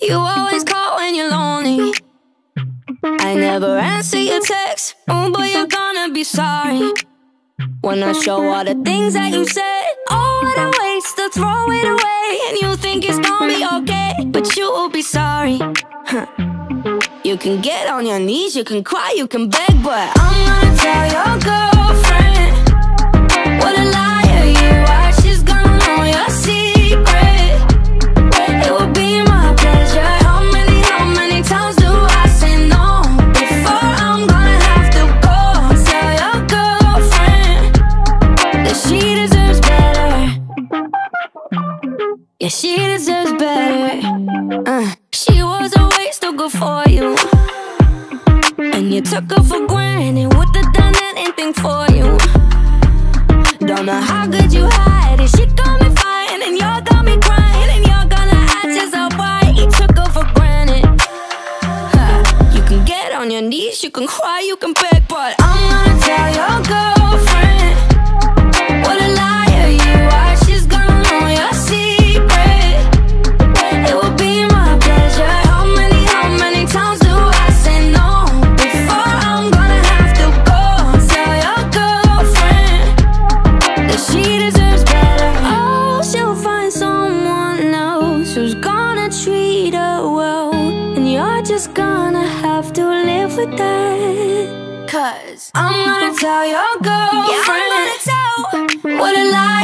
You always call when you're lonely. I never answer your text. Oh, but you're gonna be sorry when I show all the things that you said. Oh, what a waste to throw it away. And you think it's gonna be okay, but you will be sorry. You can get on your knees, you can cry, you can beg, but I'm gonna tell your girlfriend what a liar you are. She's gonna know your secret. It will be my pleasure. How many times do I say no before I'm gonna have to go? Tell your girlfriend that she deserves better. Yeah, she deserves better. She was a waste too good for you, and you took her for granted. Would've done anything for you. Don't know how good you hide it. She got me fine and you got me crying, and you're gonna ask yourself why he took her for granted. You can get on your knees, you can cry, you can beg, but I'm gonna tell your girlfriend what a liar you are. She's gonna know your secret. It will be my pleasure. How many times do I say no before I'm gonna have to go? Tell your girlfriend that she deserves better. Oh, she'll find someone else who's gonna treat her well, and you're just gonna have to live with that. Cause I'm gonna tell your girlfriend what a lie.